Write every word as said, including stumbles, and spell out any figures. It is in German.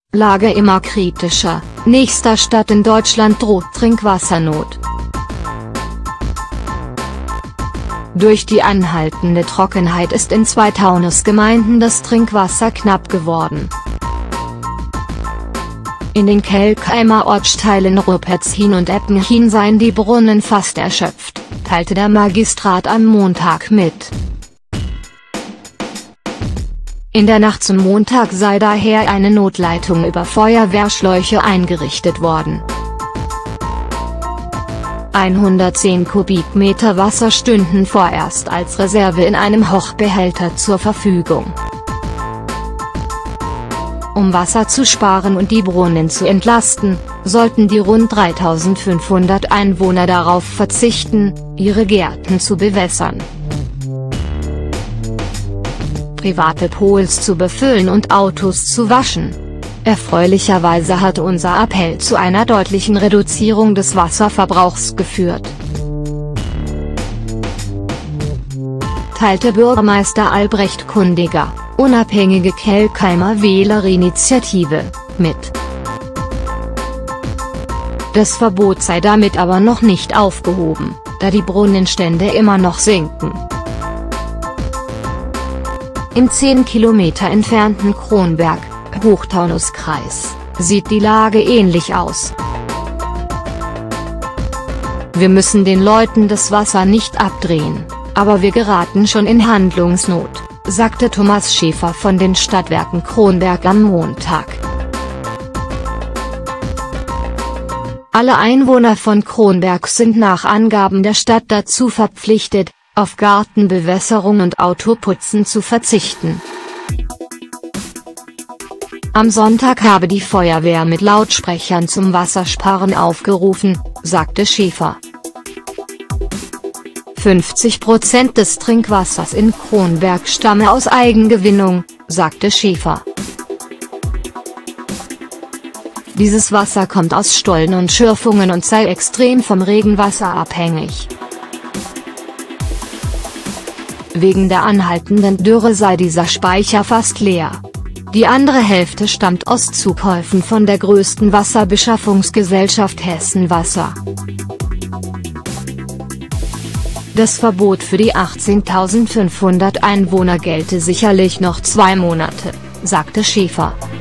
Lage immer kritischer, nächster Stadt in Deutschland droht Trinkwassernot. Durch die anhaltende Trockenheit ist in zwei Taunusgemeinden das Trinkwasser knapp geworden. In den Kelkheimer Ortsteilen Rupertshin und Eppenhin seien die Brunnen fast erschöpft, teilte der Magistrat am Montag mit. In der Nacht zum Montag sei daher eine Notleitung über Feuerwehrschläuche eingerichtet worden. hundertzehn Kubikmeter Wasser stünden vorerst als Reserve in einem Hochbehälter zur Verfügung. Um Wasser zu sparen und die Brunnen zu entlasten, sollten die rund dreitausendfünfhundert Einwohner darauf verzichten, ihre Gärten zu bewässern, private Pools zu befüllen und Autos zu waschen. Erfreulicherweise hat unser Appell zu einer deutlichen Reduzierung des Wasserverbrauchs geführt, teilte Bürgermeister Albrecht Kundiger, unabhängige Kelkheimer Wählerinitiative, mit. Das Verbot sei damit aber noch nicht aufgehoben, da die Brunnenstände immer noch sinken. Im zehn Kilometer entfernten Kronberg, Hochtaunuskreis, sieht die Lage ähnlich aus. Wir müssen den Leuten das Wasser nicht abdrehen, aber wir geraten schon in Handlungsnot, sagte Thomas Schäfer von den Stadtwerken Kronberg am Montag. Alle Einwohner von Kronberg sind nach Angaben der Stadt dazu verpflichtet, auf Gartenbewässerung und Autoputzen zu verzichten. Am Sonntag habe die Feuerwehr mit Lautsprechern zum Wassersparen aufgerufen, sagte Schäfer. fünfzig Prozent des Trinkwassers in Kronberg stamme aus Eigengewinnung, sagte Schäfer. Dieses Wasser kommt aus Stollen und Schürfungen und sei extrem vom Regenwasser abhängig. Wegen der anhaltenden Dürre sei dieser Speicher fast leer. Die andere Hälfte stammt aus Zukäufen von der größten Wasserbeschaffungsgesellschaft Hessen Wasser. Das Verbot für die achtzehntausendfünfhundert Einwohner gelte sicherlich noch zwei Monate, sagte Schäfer.